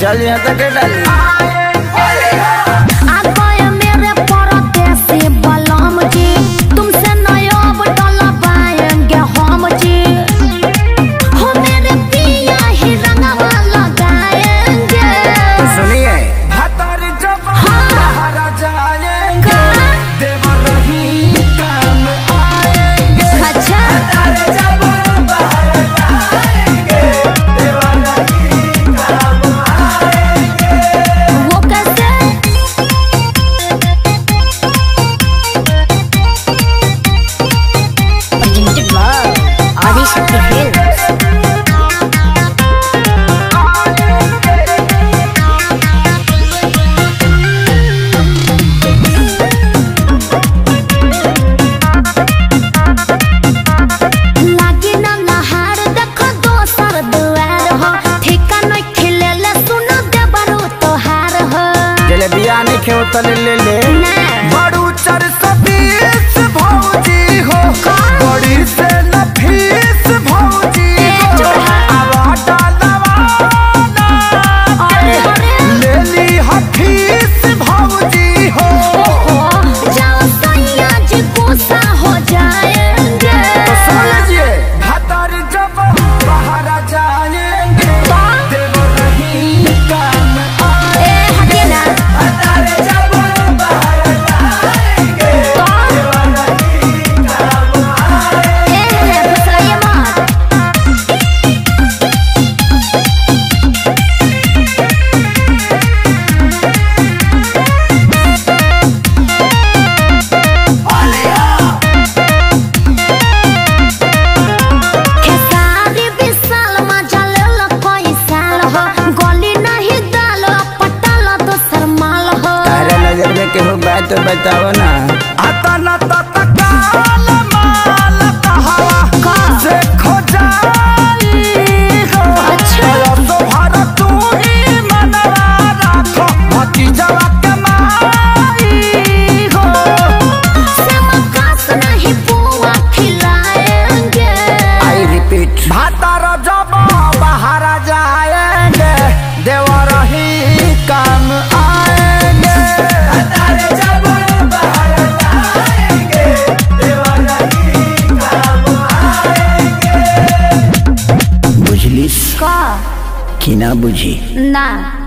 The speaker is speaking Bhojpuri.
चल यहाँ तक डाली ले ले बड़ू 420 भौजी हो बड़ी से नफीस भौजी हो ले ली हफीस भौजी हो जाओ सैया जी गुस्सा हो जाएंगे तो सुन लीजिए भतर जब बाहर जाएंगे देव नहीं काम हटिए ना तो बताओ ना आता ना तत्काल माल कहावा से खो जाई हो अच्छा तो भारत तू ही मनवा राखो भतीजवा के माई हो समकास नहीं पुआ खिलाएंगे आई रिपीट भातार जब बाहर जाएंगे देवर ही काम आएंगे कि ना बुझी ना।